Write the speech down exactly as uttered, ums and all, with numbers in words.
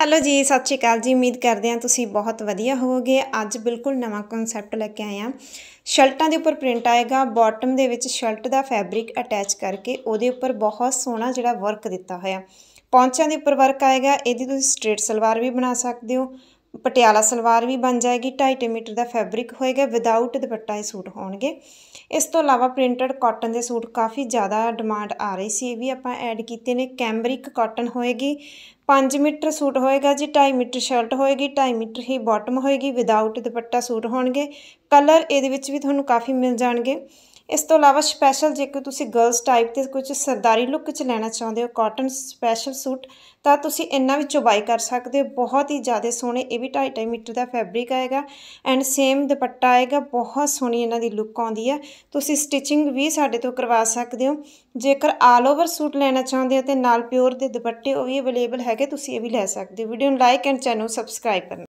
Hello जी, सत श्री अकाल जी। उम्मीद करते हैं तुसीं बहुत वधिया होवोगे। अज बिल्कुल नवा कॉन्सैप्ट लैके आए हैं। शर्टां दे उपर प्रिंट आएगा, बॉटम दे विच शर्ट का फैब्रिक अटैच करके उहदे उपर बहुत सोहना जिहड़ा वर्क दिता होया। पौंचां दे उपर वर्क आएगा। इहदी तुसीं स्ट्रेट सलवार भी बना सकते हो, पटियाला सलवार भी बन जाएगी। ढाई ढाई मीटर का फैब्रिक होएगा, विदाउट दुपट्टा ये सूट होणगे। इस तो इलावा प्रिंटेड कॉटन के सूट काफ़ी ज़्यादा डिमांड आ रही सी, भी आपां ऐड कीते ने। कैमरिक कॉटन होएगी, पाँच मीटर सूट होएगा जी, ढाई मीटर शर्ट होएगी, ढाई मीटर ही बॉटम होएगी, विदाउट दुपट्टा सूट होणगे। कलर इहदे विच भी तुहानूं काफ़ी मिल जाणगे। इस तो इलावा स्पैशल जेकर तुसीं गर्ल्स टाइप ते कुछ सरदारी लुक च लैना चाहुंदे हो कॉटन स्पैशल सूट, तां तुसीं इन्हां विचों बाई कर सकदे हो। बहुत ही ज़्यादा सोहणे, ये भी ढाई ढाई मीटर का फैब्रिक आएगा एंड सेम दुपट्टा आएगा। बहुत सोहनी इन्हां दी लुक आउंदी है। तुसीं स्टिचिंग भी साडे तो करवा सकदे हो। जेकर आल ओवर सूट लैना चाहुंदे हो ते नाल प्योर दे दुपट्टे वो भी अवेलेबल हैगे, तुसीं ये भी लै सकदे हो। वीडियो नूं लाइक एंड चैनल नूं सबसक्राइब करना।